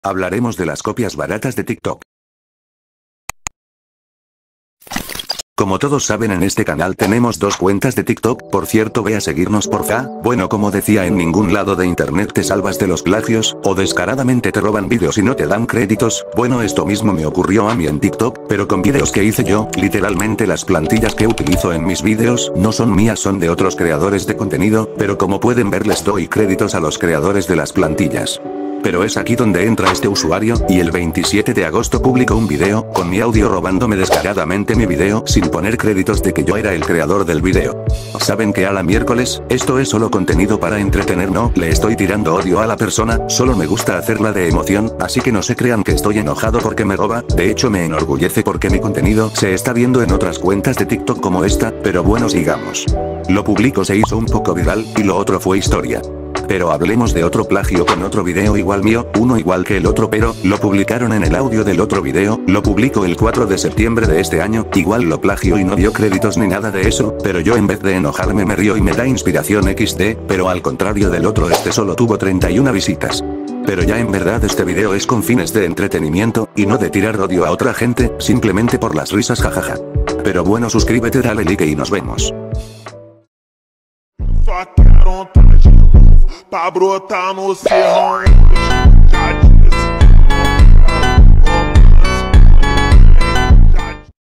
Hablaremos de las copias baratas de TikTok. Como todos saben, en este canal tenemos 2 cuentas de TikTok, por cierto ve a seguirnos porfa. Bueno, como decía, en ningún lado de internet te salvas de los plagios, o descaradamente te roban vídeos y no te dan créditos. Bueno, esto mismo me ocurrió a mí en TikTok, pero con vídeos que hice yo. Literalmente las plantillas que utilizo en mis vídeos no son mías, son de otros creadores de contenido, pero como pueden ver les doy créditos a los creadores de las plantillas. Pero es aquí donde entra este usuario, y el 27 de agosto publicó un video, con mi audio robándome descaradamente mi video, sin poner créditos de que yo era el creador del video. ¿Saben qué? A la miércoles, esto es solo contenido para entretener, no le estoy tirando odio a la persona, solo me gusta hacerla de emoción, así que no se crean que estoy enojado porque me roba, de hecho me enorgullece porque mi contenido se está viendo en otras cuentas de TikTok como esta, pero bueno, sigamos. Lo publico, se hizo un poco viral, y lo otro fue historia. Pero hablemos de otro plagio con otro video igual mío, uno igual que el otro, pero lo publicaron en el audio del otro video, lo publico el 4 de septiembre de este año, igual lo plagio y no dio créditos ni nada de eso, pero yo en vez de enojarme me río y me da inspiración XD, pero al contrario del otro, este solo tuvo 31 visitas. Pero ya en verdad este video es con fines de entretenimiento, y no de tirar odio a otra gente, simplemente por las risas, jajaja. Pero bueno, suscríbete, dale like y nos vemos. Pra brotar no serrão.